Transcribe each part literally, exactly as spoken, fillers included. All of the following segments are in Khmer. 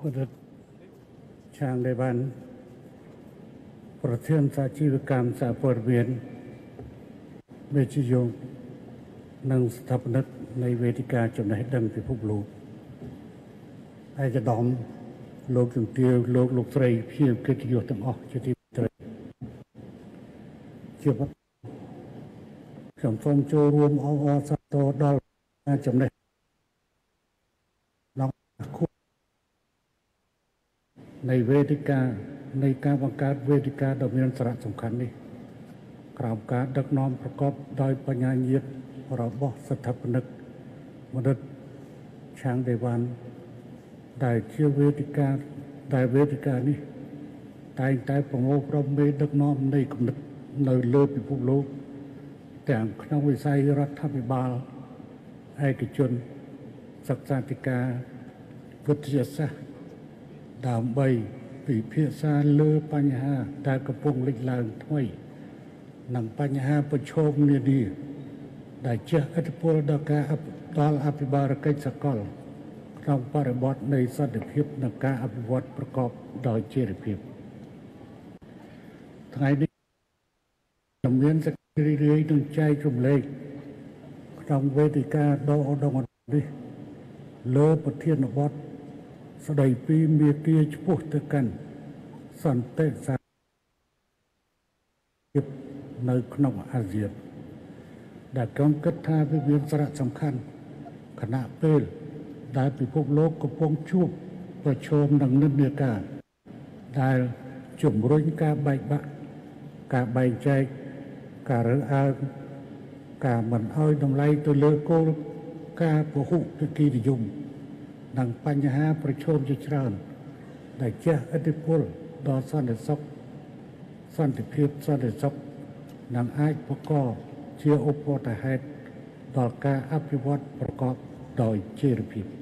Udah chàng đề bànประเทศสาชีวกรรมสาปรเวียนเมจิยงนังสถาปนิกในเวทีการจำหน่ายดังพิภพโลกไอ้จะดอมโลกถึงเตียวโลกลูกไตรเพียงเกิดอยู่ตั้งออกจะที่ไตรเชื่อว่าสังคมโจรวมเอาอสัตโตดอลจำหน่ายน้องคู่ในเวทีการในการบังคับเวทีการดำเนินสาระสำคัญนี้กล่าวการดักน้อมประกอบโดยปัญญาเยียบระบบสถาปนิกมนุษย์ช่างเดวันได้เชื่อเวทีการได้เวทีการนี้แต่แต่ประโมทเราไม่ดักน้อมในกำหนดในเลือดพิภพโลกแต่ขณะวิสัยรัฐบาลเอกชนศึกษาธิการวิทยาศาสตร์ดาวใบปีเพียซาเลือปัญหาได้กระพงลิกลางถ้วยหนังปัญหาประชมเนี่ยดีได้เชื่ออัตพลดอกาดอลอภิบาลกิจสกลครองปริบทในสัตว์เพียบนักการอภิวัตประกอบโดยเจริญเพียบทั้งนี้จำเนียนสักเรื่อยๆดึงใจจมเล็กครองเวทีการดอดองดิเลือประเทศนวัตสดายปีเมียเกียจพุทธกันสันเตสาในขนมอาเซียนได้กำกัดท่าพิพิธสาระสำคัญขณะเปิลได้พิภพโลกกระพงชุบประชมดังนั้นเนื้อการได้จุ่มรุ่งการใบบะการใบใจการเรืออาการมันอ้อยดำไล่ตัวเลือโกการปะหุตะกี้ดิยมดังปัญหาประชมจิตรานได้เจ้าอธิพลดอสันติสุขสันติเพียบสันติสุขดังไอ้ประกอบเชื่ออุปถัมภ์ต่อการอภิวัตประกอบโดยเจริญพิบ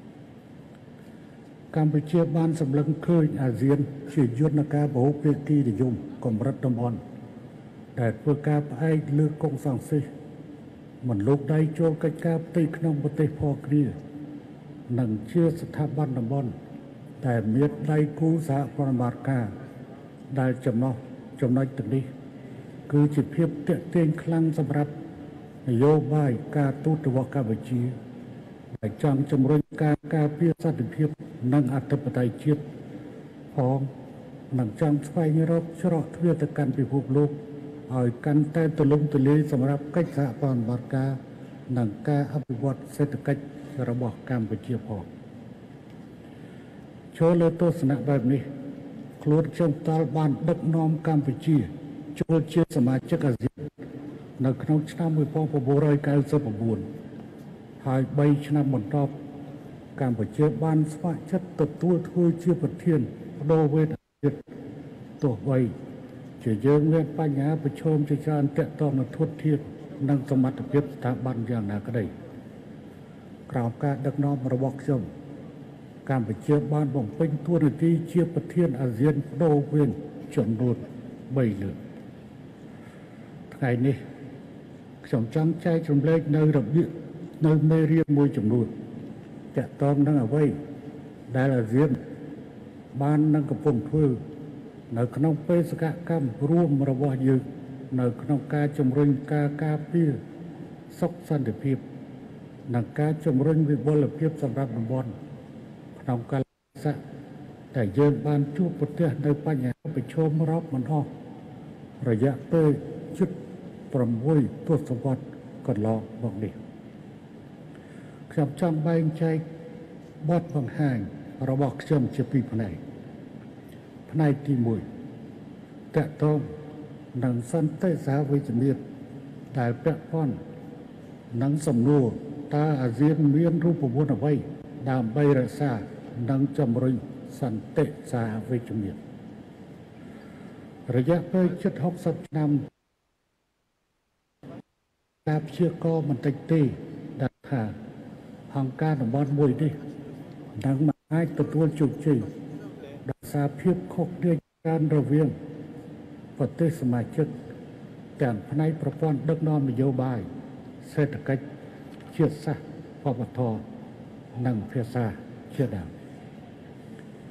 การไปเชื่อบ้านสำลังเคยอาเซียนเชื่อยุทธการবহুเพียกีดิยมกรมรัฐบาลแต่เพื่อการไปเลือกกองสังสิมันลูกได้โจรกิจการตีขนมปฏิพอเกลียหนังเชื่อสถาบันดำบลแต่เมียได้กู้สาปรมาร์กาได้จำนองจำนองตรงนี้คือจิตเพียบเตะเตียงคลังสำหรับนโยบายการตูตวกาบัจีได้จังจำรนการการเพียรสัตย์เพียบนังอัตปไตยจิตพร้อมหนังจังสไปยรบชรอทเวียตกันพิภพโลกอ่อยกันแต่ตลุมตลีสำหรับกิจสาปรมาร์กาหนังการอภิวัตเศรษฐกิจระบบการปฏิบัติโชว์เลตัวสนะแบบนี้ครูชมตาลบานดักน้อมการปฏิบัติโชว์เชื่อสมาชิกอาเซียนในขนมชนะมือพองพบรอยการสมบูรณ์หายใบชนะบนรอบการปฏิบัติบานสมาชิกตัวตัวทั่วเชื่อประเทศโดเวทตัวใบเชื่อเยอะเงินปัญญาประชมจิตใจเตะต้องมาทดเทียบนั่งสมัติเพียบสถาบันอย่างนาก็ได้กล่าวการดักน้อมระบบชมการไปเชื่อบ้านบ่งเป็นตัวหน้าที่เชื่อประเทศอาเซียนโดเวียนจนโดนใบเหลืองไงนี่สมจำใจจมเล็กในระเบียบในไม่เรียนมวยจำนวนจะต้องนั่งเอาไว้ได้อาเซียนบ้านนั่งกับพงพื้นในขนมเปสกะกรรมร่วมระบบยืนในขนมกาจมริงกากาเปียซอกสันติภาพนักการจมริญวิบลเพียบสำหรับนบอนขนมการสะแต่เยินบานจูประเทศในปัญญาไปชมรอบมันออกระยะเตยชุดประมวยตัวสมบัติก็รอบอกดีขยับจังใบใจบอดบางแห่งระบอกเชื่อมเชื่อปีภายในภายในที่มวยแต่ต้องหนังสั้นเตสาวิจเมียดได้แปะป้อนหนังสำนวนตาอาเซียนเมียนรูปบุญเอาไว้ดามใบรักษานังจำริญสันเตสาเวชเมียนระยะไปชุดหกสิบนำการเชื่อก็มันติดตีดักขาทางการของบ้านมวยดิดังมาให้ตัวจุกจีดักษาเพียบคกเดียการระเวียงประเทศสมาชิกแต่ภายในประกอบดักน้อมนโยบายเศรษฐกิจเชื่อซะปปทนังเพียซาเชื่อดาว ฉ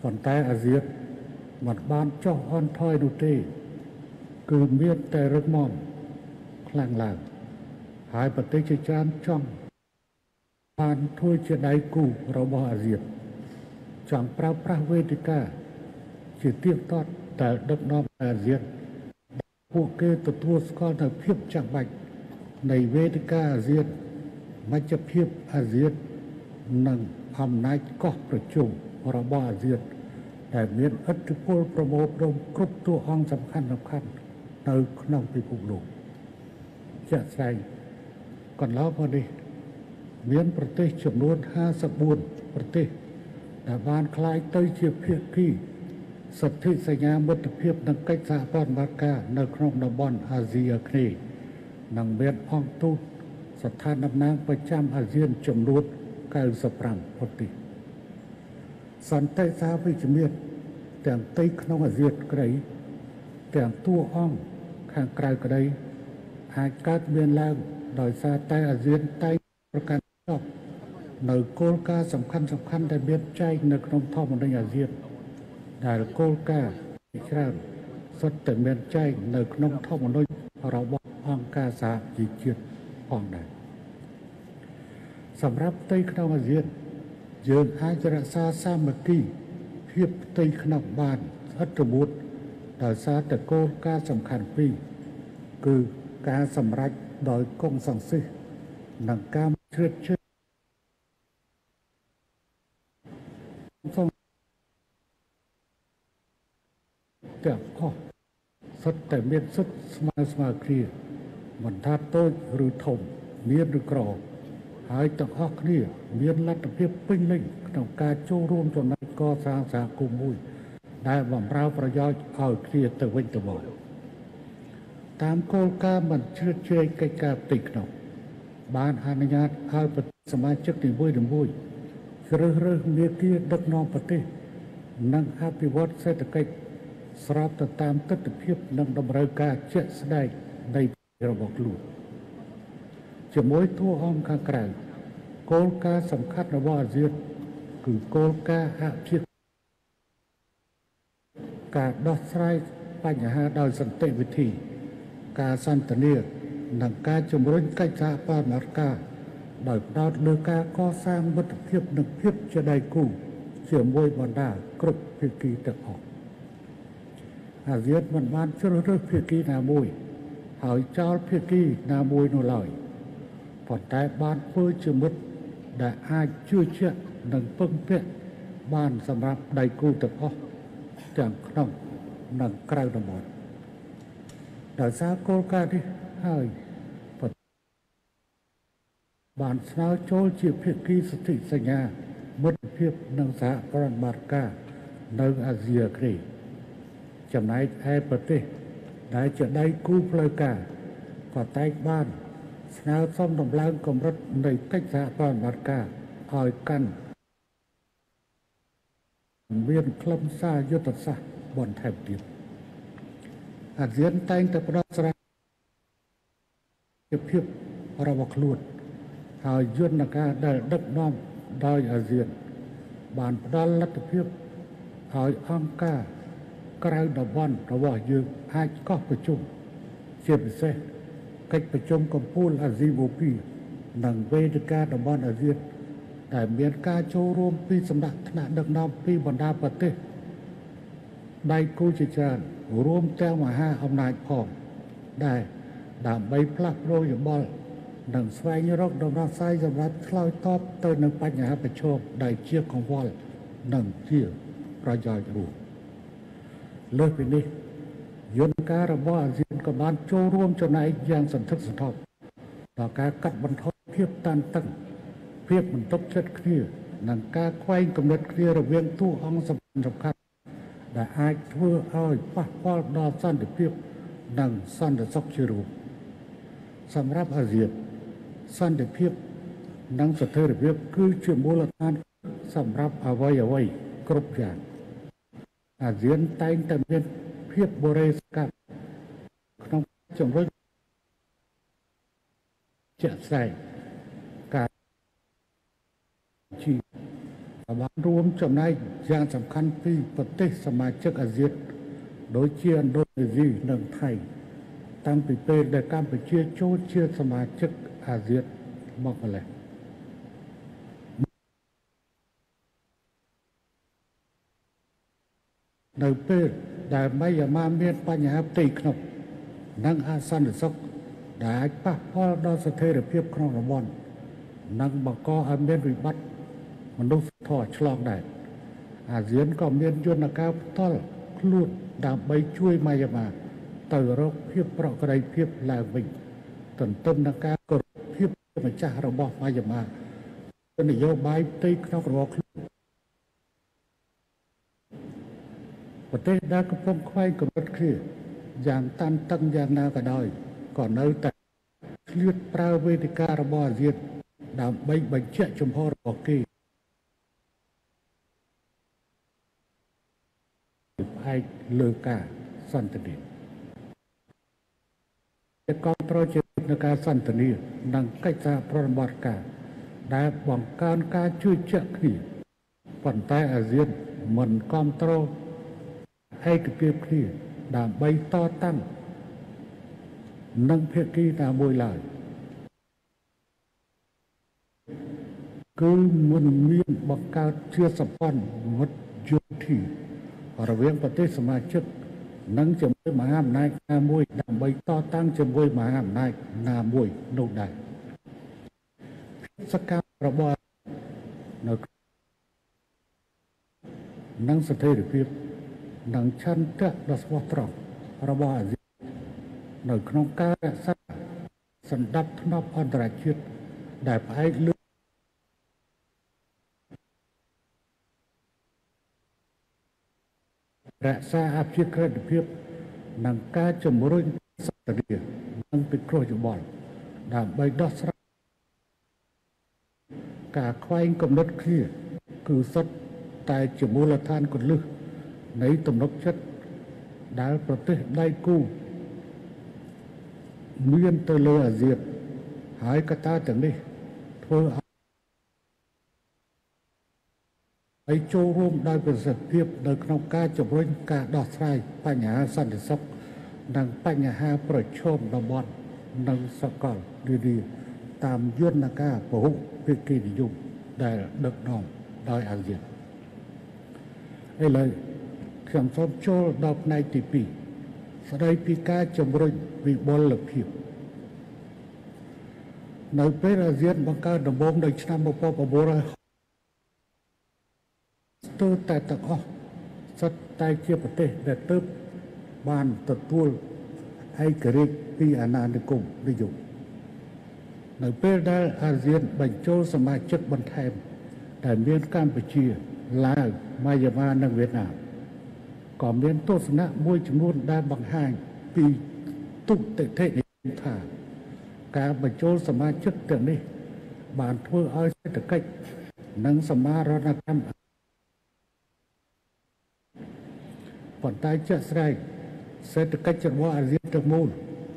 ប៉ុន្តែអាស៊ានមិនបានចុះអន់ថយនោះទេគឺមានតែរឹងមាំខ្លាំងឡើងហើយប្រទេសជាច្រើនចង់បានធ្វើជាដៃគូរបស់អាស៊ានចង់ប្រើប្រាស់វេទិកាជាទៀងទាត់ដែលដឹកនាំអាស៊ានពួកគេទទួលស្គាល់នូវភាពចាំបាច់នៃវេទិកាអាស៊ានមជ្ឈភាពអាស៊ាននិងអំណាចកោះប្រជុំរបស់អាស៊ានដែលមានឥទ្ធិពលប្រមូលផ្ដុំគ្រប់តួអង្គសំខាន់សំខាន់នៅក្នុងពិភពលោកជាក់ស្ដែងកន្លងមកនេះមានប្រទេសចំនួនห้าสิบสี่ប្រទេសដែលបានក្លាយទៅជាភាគីសន្ធិសញ្ញាមិត្តភាពនិងកិច្ចសហប្រតិបត្តិការនៅក្នុងតំបន់អាស៊ីអាគ្នេយ៍និងមានអង្គទូតស្ថានតំណាងប្រចាំអាស៊ានចំនួនเก้าสิบห้าប្រទេសសន្តិសាវិជ្ជមានទាំងទីក្នុងអាស៊ានក្តីទាំងតួអង្គខាងក្រៅក្តីអាចកើតមានឡើងដោយសារតែអាស៊ានតែងប្រកាន់ខ្ជាប់នៅគោលការណ៍សំខាន់សំខាន់ដែលមានចែងនៅក្នុងធម្មនុញ្ញអាស៊ានដែលគោលការណ៍ជាច្រើនសុទ្ធតែមានចែងនៅក្នុងធម្មនុញ្ញរបស់អង្គការសហជីវជាតិផងដែរសម្រាប់ផ្ទៃក្នុងអាស៊ានយើងអាចរក្សាសាមគ្គីភាពផ្ទៃក្នុងបានស្អិតរមួតដោយសារតែគោលការណ៍សំខាន់ពីរគឺការសម្រេចដោយកុងសង្ស៊ីសនិងការជ្រៀតជ្រែកទាំងអស់សុទ្ធតែមានសិទ្ធិស្មើស្មើគ្នាមិនថាតូចឬធំមានឬក្រហើយទាំងអស់គ្នាមានលទ្ធភាពពេញលេញក្នុងការចូលរួមចំណែកកសាងសហគមន៍មួយដែលបម្រើប្រយោជន៍ឲ្យគ្នាទៅវិញទៅមកតាមគោលការណ៍មិនជ្រៀតជ្រែកកិច្ចការផ្ទៃក្នុងបានអនុញ្ញាតឲ្យប្រទេសសមាជិកនីមួយៗជ្រើសរើសមាគ៌ាដឹកនាំប្រទេសនិងអភិវឌ្ឍសេដ្ឋកិច្ចស្របទៅតាមទិដ្ឋភាពនិងតម្រូវការជាក់ស្ដែងនៃរបស់ខ្លួនជាមួយតួអង្គខាងក្រៅគោលការណ៍សំខាន់របស់អាស៊ានគឺគោលការណ៍អភិវឌ្ឍការដោះស្រាយបញ្ហាដោយសន្តិវិធីការសន្ទនានិងការជំរុញកិច្ចសហប្រតិបត្តិការដោយផ្ដោតលើការកសាងមិត្តភាពនិងភាពជាដៃគូជាមួយបណ្ដាគ្រប់ភាគីទាំងអស់អាស៊ានមិនបានជ្រើសរើសភាគីណាមួយហើយចោលភាគីណាមួយនោះឡើយប៉ុន្តែបានធ្វើជាមិត្តដែលអាចជឿជាក់និងពឹងពាក់បានសម្រាប់ដៃគូទាំងអស់ទាំងក្នុងនិងក្រៅតំបន់ដោយសារគោលការណ៍នេះហើយបានស្នើចូលជាភាគីសន្ធិសញ្ញាមិត្តភាពនិងសហប្រតិបត្តិការនៅអាស៊ីអាគ្នេយ៍ចំណែកឯប្រទេសដែលជាដៃគូផ្លូវការក៏តែងបានស្នើសុំដំឡើងកម្រិតនៃកិច្ចសហប្រតិបត្តិការឲ្យកាន់មានខ្លឹមសារយុទ្ធសាស្ត្របន្ថែមទៀតអាស៊ានតែងតែផ្ដោតស្រាវភាពរបស់ខ្លួនហើយយន្តការដែលដឹកនាំដោយអាស៊ានបានផ្ដល់លទ្ធភាពឲ្យអង្គការក្រៅតំបន់របស់យើងអាចកោះប្រជុំជាពិសេសកិច្ចប្រជុំកំពូលអាស៊ីបូព៌ានិងវេទិកាតំបន់អាស៊ានដែលមានការចូលរួមពីសំណាក់ថ្នាក់ដឹកនាំពីបណ្ដាប្រទេសដៃគូជាច្រើនរួមទាំងមហាអំណាចផងដែលដើម្បីផ្លាស់ប្ដូរយោបល់និងស្វែងរកដំណោះស្រាយសម្រាប់ឆ្លើយតបទៅនឹងបញ្ហាប្រឈមដែលជាកង្វល់និងជាប្រយោជន៍រួមលើសពីនេះយន្តការរបស់អាស៊ានក៏បានចូលរួមចំណែកយ៉ាងសន្ធឹកសន្ធាប់ដល់ការកាត់បន្ថយភាពតានតឹងភាពមិនទុកចិត្តគ្នានិងការខ្វែងគំនិតគ្នារវាងតួអង្គសំខាន់ៗដែលអាចធ្វើឲ្យប៉ះពាល់ដល់សន្តិភាពនិងសន្តិសុខជារួមសម្រាប់អាស៊ានសន្តិភាពនិងស្ថិរភាពគឺជាមូលដ្ឋានសម្រាប់អ្វីអ្វីគ្រប់យ៉ាងអាស៊ានតែងតែមានភាពបរិសុទ្ធក្នុងជំរុញជាក់ស្ដែងការជីបានរួមចំណែកយ៉ាងសំខាន់ពីប្រទេសសមាជិកអាស៊ានដូចជាឥណ្ឌូនេស៊ីនិងថៃតាំងពីពេលដែលកម្ពុជាចូលជាសមាជិកអាស៊ានមកម្ល៉េះនៅពេលដែលមីយ៉ាន់ម៉ាមានបញ្ហាផ្ទៃក្នុងនិងអសន្តិសុខដែលអាចប៉ះពាល់ដល់ស្ថិរភាពក្នុងតំបន់និងបង្កឲ្យមានវិបត្តិមនុស្សធម៌ឆ្លងដែនអាស៊ានក៏មានយន្តការផ្ទាល់ខ្លួនដើម្បីជួយមីយ៉ាន់ម៉ាទៅរកភាពប្រក្រតីភាពឡើងវិញទន្ទឹមនឹងការគោរពភាពជាម្ចាស់របស់មីយ៉ាន់ម៉ាទៅនយោបាយផ្ទៃក្នុងរបស់ខ្លួនប្រទេសដែលកំពុងខ្វែងគំនិតគ្នាយ៉ាងតានតឹងយ៉ាងណាក៏ដោយក៏នៅតែឆ្លៀតប្រើវេទិការបស់អាស៊ានដើម្បីបញ្ជាក់ជំហររបស់គេផ្អែកលើការសន្ទនាតែក៏ត្រូវជានៅការសន្ទនានិងកិច្ចសហប្រតិបត្តិការដែលបង្កើនការជឿជាក់គ្នាប៉ុន្តែអាស៊ានមិនគ្រប់គ្រងឯកភាពគ្នាដើម្បីតតាំងនឹងភាគីណាមួយឡើយគឺមិនមានបង្កើតជាសម្ព័ន្ធមិត្តយោធារវាងប្រទេសសមាជិកនិងជាមួយមហាអំណាចណាមួយដើម្បីតតាំងជាមួយមហាអំណាចណាមួយនោះដែរសកម្មរបស់នៅនឹងស្ថិរភាពនិងឆន្ទៈដ៏ស្មោះត្រង់របស់អាស៊ាននៅក្នុងការរក្សាសន្តិភាពអន្តរជាតិដែលផ្អែកលើរក្សាអភិក្រិតភាពនិងការជំរុញសន្តិភាពនិងពិគ្រោះយោបល់ដើម្បីដោះស្រាយការខ្វែងគំនិតគ្នាគឺសុទ្ធតែជាមូលដ្ឋានគ្រឹះនៃទំនុកចិត្តដែលប្រទេសដៃគូមានទៅលើអាស៊ានហើយកត្តាទាំងនេះធ្វើឲ្យចូលរួមដោយប្រសិទ្ធភាពនៅក្នុងការជំរុញការដោះស្រាយបញ្ហាសន្តិសុខនិងបញ្ហាប្រឈមតំបន់និងសកលនានាតាមយន្តការពហុភាគីនិយមដែលដឹកនាំដោយអាស៊ានឥឡូវខ្ញុំសូមចូលដល់ផ្នែកទីពីរស្ដីពីការជំរុញវិបុលភាពនៅពេលអាស៊ានបង្កើតដំបូងនៅឆ្នាំmột nghìn chín trămស្ទើរតែទាំងអស់សុទ្ធតែជាប្រទេសដែលទើបបានទទួលឯករាជ្យពីអាណានិគមនិយមនៅពេលដែលអាស៊ានបញ្ចូលសមាជិកបន្ថែមដែលមានកម្ពុជាឡាវម៉ាយ៉ាន់ម៉ានិងវៀតណាមក៏មានទស្សនៈមួយចំនួនដែលបង្ហាញពីទុតិធិនិយមថាការបញ្ចូលសមាជិកទាំងនេះបានធ្វើឲ្យសេដ្ឋកិច្ចនិងសមារណកម្មប៉ុន្តែជាក់ស្ដែងសេដ្ឋកិច្ចរបស់អាស៊ានទាំងមូល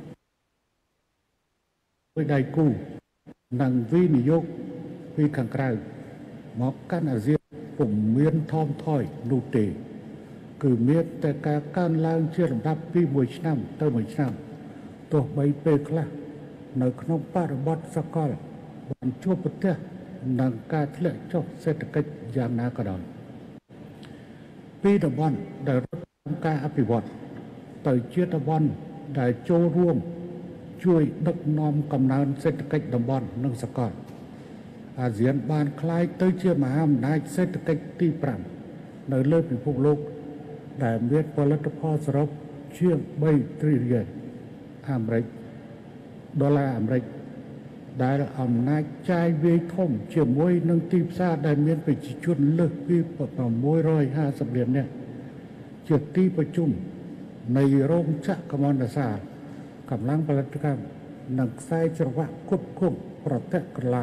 ដោយដៃគូនិងវិនិយោគពីខាងក្រៅមកកាន់អាស៊ានពុំមានថមថយនោះទេគឺមានតែការកើនឡើងជាលំដាប់ពីមួយឆ្នាំទៅមួយឆ្នាំទោះបីពេលខ្លះនៅក្នុងបរិបទសកលបានជួបប្រទះនឹងការធ្លាក់ចុះសេដ្ឋកិច្ចយ៉ាងណាក៏ដោយពីតំបន់ដែលរត់តាមការអភិវឌ្ឍទៅជាតំបន់ដែលចូលរួមជួយដឹកនាំកំណើនសេដ្ឋកិច្ចតំបន់និងសកលអាស៊ានបានក្លាយទៅជាមហាអំណាចសេដ្ឋកិច្ចទីប្រាំនៅលើពិភពលោកដែលមានផលិតផលសរុបជាងបីទ្រីលៀនអាមេរិកដុល្លារអាមេរិកដែលអំណាចចាយវាយធំជាមួយនឹងទីផ្សារដែលមានប្រជាជនលើសពី៦៥០លាននាក់ជាទីប្រជុំនៃរោងចក្រកម្មន្តសារកម្លាំងផលិតកម្មនិងខ្សែច្រវាក់គ្រប់គ្រងប្រតិកលា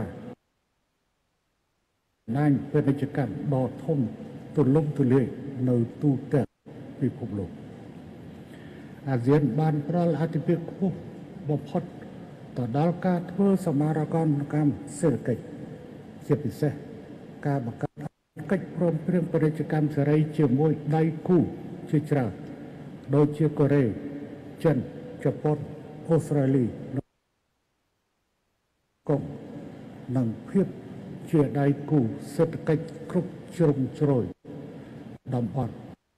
ណាញពាណិជ្ជកម្មដ៏ធំទូលំទូលាយនៅទូទាំងពិភពលោកអាស៊ានបានផ្ដល់អាទិភាពខ្ពស់បំផុតទៅដល់ការធ្វើសមារណកម្មសេដ្ឋកិច្ចជាពិសេសការបង្កើតកិច្ចព្រមព្រៀងពាណិជ្ជកម្មសេរីជាមួយដៃគូជាច្រើនដូចជាកូរ៉េចិនជប៉ុនអូស្ត្រាលីកុងនិងភាពជាដៃគូសេដ្ឋកិច្ចគ្រប់ជ្រុងជ្រោយតំបន់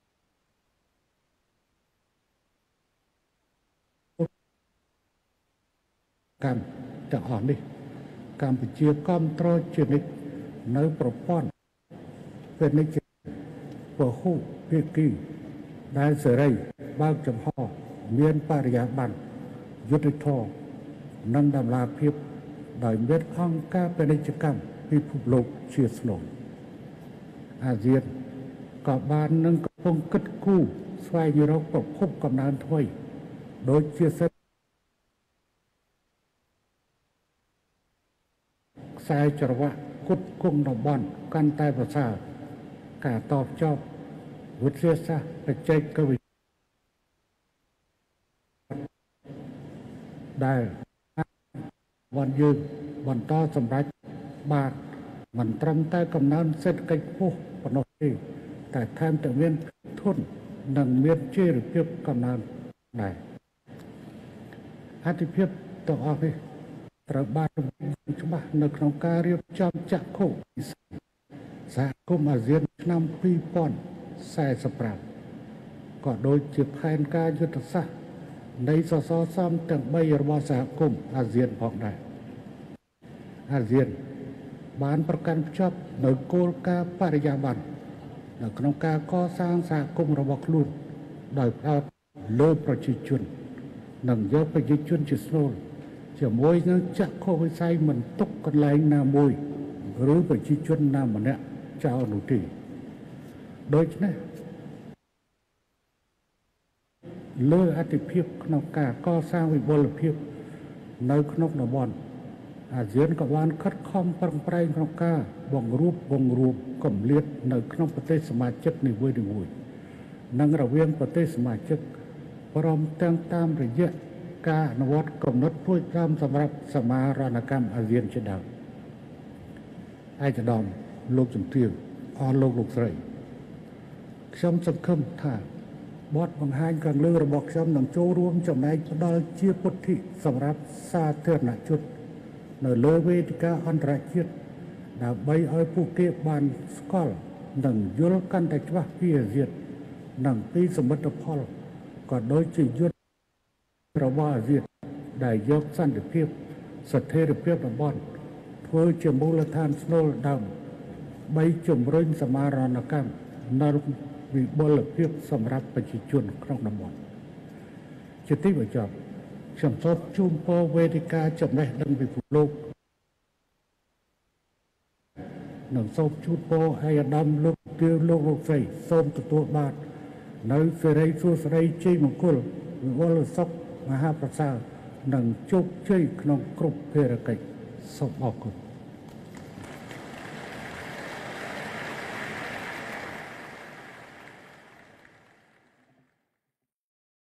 កម្មទាំងអស់នេះកម្ពុជាគាំទ្រជានិច្ចនៅប្រព័ន្ធពាណិជ្ជកម្មពហុភាគីដែលសេរីបើកចំហមានបរិយាបន្នយុត្តិធម៌និងតម្លាភាពដោយមានអង្គការពាណិជ្ជកម្មពិភពលោកជាស្នូលអាស៊ានក៏បាននឹងកំពុងគិតគូរស្វែងរកប្រភពកំណើនថ្មីដូចជាខ្សែច្រវាក់គុតគង់តំបន់កាន់តែប្រសើរការតបចប់វិទ្យាសាស្ត្របច្ចេកវិទ្យាដែលបានយើងបន្តសម្រេចបានមិនត្រឹមតែកំណើនសេដ្ឋកិច្ចខ្ពស់ប៉ុណ្ណោះទេតែថែមទាំងមានធននិងមានជារភាពកំណើនដែរអតិភិបទាំងអស់នេះត្រូវបានច្បាស់នៅក្នុងការរៀបចំចក្ខុវិស័យសហគមន៍អាស៊ានឆ្នាំពីរពាន់សែសិបប្រាំក៏ដូចជាផែនការយុទ្ធសាស្ត្រនៃសសរស្តម្ភទាំងបីរបស់សហគមន៍អាស៊ានផងដែរអាស៊ានបានប្រកាន់ខ្ជាប់នៅគោលការណ៍បរិយាបន្ននៅក្នុងការកសាងសហគមន៍របស់ខ្លួនដោយផ្ដោតលើប្រជាជននិងយកប្រជាជនជាស្នូលជាមួយនឹងចក្ខុវិស័យមិនទុកកន្លែងណាមួយឬប្រជាជនណាម្នាក់ចោលនោះទេដូច្នេះលើអតិភិបក្នុងការកសាងវិបុលភាពនៅក្នុងតំបន់អាស៊ានក៏បានខិតខំប្រឹងប្រែងក្នុងការបង្រួបបង្រួមគម្លាតនៅក្នុងប្រទេសសមាជិកនីមួយៗនិងរវាងប្រទេសសមាជិកព្រមទាំងតាមរយៈការអនុវត្តកំណត់ព្រួយដើមសម្រាប់សមាហរណកម្មអាស៊ានជាដើមឯកឧត្តមលោកជំទាវអស់លោកលោកស្រីខ្ញុំសង្ឃឹមថាបទបង្ហាញខាងលើរបស់ខ្ញុំនឹងចូលរួមចំណែកផ្ដល់ជាពុទ្ធិសម្រាប់សាធារណជននៅលើវេទិកាអន្តរជាតិដើម្បីឲ្យពួកគេបានស្គាល់និងយល់កាន់តែច្បាស់ពីអាស៊ាននិងពីសមិទ្ធផលក៏ដូចជាយុទ្ធរបស់អាស៊ានដែលយកសន្តិភាពស្ថិរភាពតំបន់ធ្វើជាមូលដ្ឋានស្នូលដើមបីជំរុញសមាហរណកម្មនៅវិបុលភាពសម្រាប់ប្រជាជនក្នុងតំបន់ជាទីបញ្ចប់ខ្ញុំសូមជូនពរវេទិកាចំណេះដឹងពិភពលោកនិងសូមជូនពរឲ្យអាដាមលោកទាវលោកលោកស្រីសូមទទួលបាននៅសេរីសួស្តីជ័យមង្គលវិបុលសុខមហាប្រសើរនិងជោគជ័យក្នុងគ្រប់ភារកិច្ចសូមអរគុណ